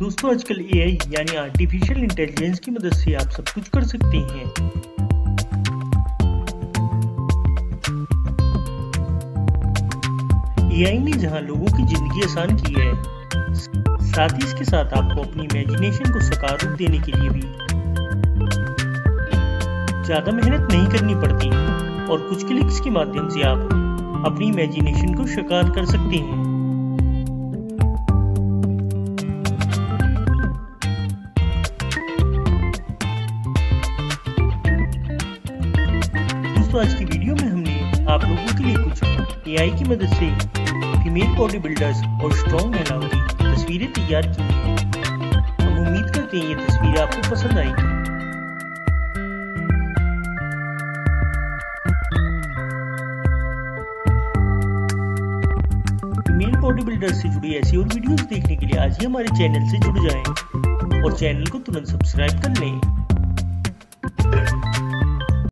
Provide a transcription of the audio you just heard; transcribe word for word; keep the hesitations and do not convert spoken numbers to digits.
दोस्तों आजकल ए आई यानी आर्टिफिशियल इंटेलिजेंस की मदद से आप सब कुछ कर सकते हैं। ए आई ने जहां लोगों की जिंदगी आसान की है, साथ ही इसके साथ आपको अपनी इमेजिनेशन को साकार रूप देने के लिए भी ज्यादा मेहनत नहीं करनी पड़ती और कुछ क्लिक्स के माध्यम से आप अपनी इमेजिनेशन को साकार कर सकते हैं। दोस्तों आज की वीडियो में हमने आप लोगों के लिए कुछ ए आई की मदद से फीमेल बॉडी बिल्डर्स और स्ट्रॉन्ग महिलाओं की तस्वीरें तैयार की हैं। हम उम्मीद करते हैं ये तस्वीरें आपको पसंद आएंगी। फीमेल बॉडी बिल्डर्स से जुड़ी ऐसी और वीडियोस देखने के लिए आज ही हमारे चैनल से जुड़ जाएं और चैनल को तुरंत सब्सक्राइब कर लें।